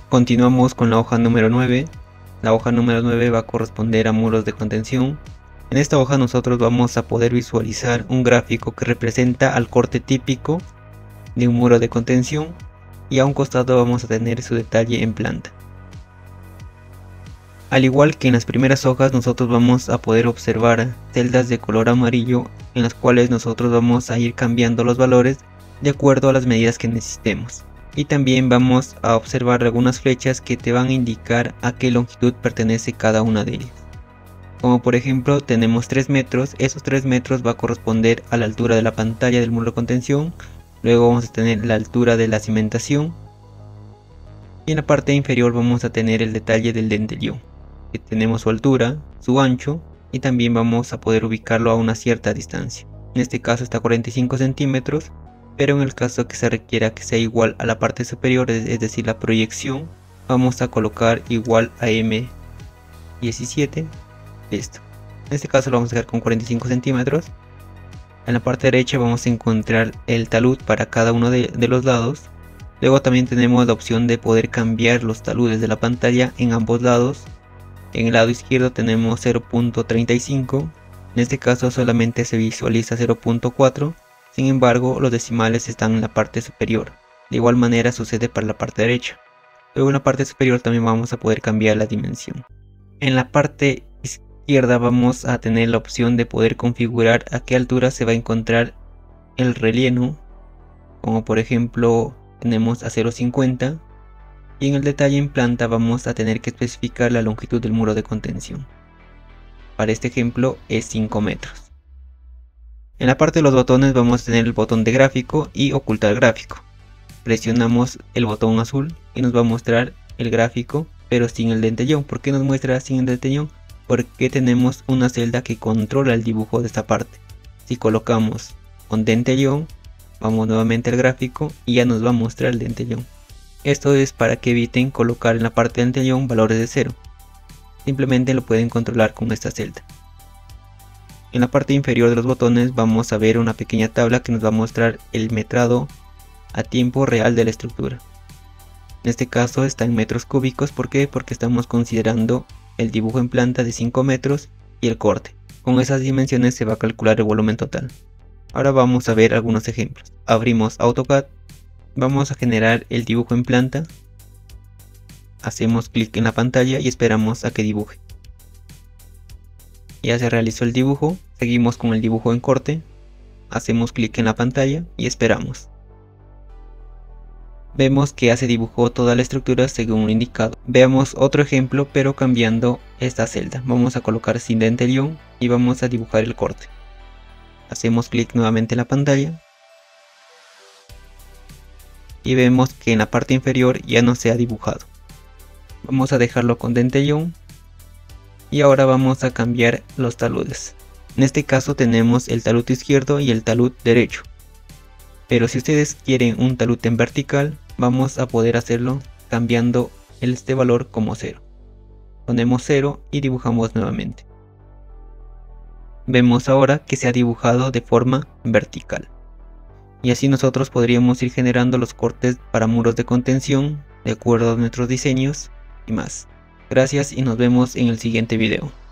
Continuamos con la hoja número 9. La hoja número 9 va a corresponder a muros de contención. En esta hoja nosotros vamos a poder visualizar un gráfico que representa al corte típico de un muro de contención, y a un costado vamos a tener su detalle en planta. Al igual que en las primeras hojas, nosotros vamos a poder observar celdas de color amarillo en las cuales nosotros vamos a ir cambiando los valores de acuerdo a las medidas que necesitemos. Y también vamos a observar algunas flechas que te van a indicar a qué longitud pertenece cada una de ellas. Como por ejemplo tenemos 3 metros, esos 3 metros va a corresponder a la altura de la pantalla del muro de contención. Luego vamos a tener la altura de la cimentación. Y en la parte inferior vamos a tener el detalle del dentellón, que tenemos su altura, su ancho, y también vamos a poder ubicarlo a una cierta distancia. En este caso está a 45 centímetros, pero en el caso que se requiera que sea igual a la parte superior, es decir la proyección, vamos a colocar igual a M17. Listo. En este caso lo vamos a dejar con 45 centímetros. En la parte derecha vamos a encontrar el talud para cada uno de los lados. Luego también tenemos la opción de poder cambiar los taludes de la pantalla en ambos lados. En el lado izquierdo tenemos 0.35. En este caso solamente se visualiza 0.4. Sin embargo, los decimales están en la parte superior. De igual manera sucede para la parte derecha. Luego en la parte superior también vamos a poder cambiar la dimensión. En la parte izquierda vamos a tener la opción de poder configurar a qué altura se va a encontrar el relleno. Como por ejemplo tenemos a 0.50. Y en el detalle en planta vamos a tener que especificar la longitud del muro de contención. Para este ejemplo es 5 metros. En la parte de los botones vamos a tener el botón de gráfico y ocultar gráfico. Presionamos el botón azul y nos va a mostrar el gráfico, pero sin el dentellón. ¿Por qué nos muestra sin el dentellón? Porque tenemos una celda que controla el dibujo de esta parte. Si colocamos con dentellón, vamos nuevamente al gráfico y ya nos va a mostrar el dentellón. Esto es para que eviten colocar en la parte del dentellón valores de 0. Simplemente lo pueden controlar con esta celda. En la parte inferior de los botones vamos a ver una pequeña tabla que nos va a mostrar el metrado a tiempo real de la estructura. En este caso está en metros cúbicos. ¿Por qué? Porque estamos considerando el dibujo en planta de 5 metros y el corte. Con esas dimensiones se va a calcular el volumen total. Ahora vamos a ver algunos ejemplos. Abrimos AutoCAD. Vamos a generar el dibujo en planta. Hacemos clic en la pantalla y esperamos a que dibuje. Ya se realizó el dibujo. Seguimos con el dibujo en corte. Hacemos clic en la pantalla y esperamos. Vemos que ya se dibujó toda la estructura según lo indicado. Veamos otro ejemplo, pero cambiando esta celda. Vamos a colocar sin dentellón y vamos a dibujar el corte. Hacemos clic nuevamente en la pantalla. Y vemos que en la parte inferior ya no se ha dibujado. Vamos a dejarlo con dentellón. Y ahora vamos a cambiar los taludes. En este caso tenemos el talud izquierdo y el talud derecho. Pero si ustedes quieren un talud en vertical, vamos a poder hacerlo cambiando este valor como 0. Ponemos 0 y dibujamos nuevamente. Vemos ahora que se ha dibujado de forma vertical. Y así nosotros podríamos ir generando los cortes para muros de contención de acuerdo a nuestros diseños y más. Gracias y nos vemos en el siguiente video.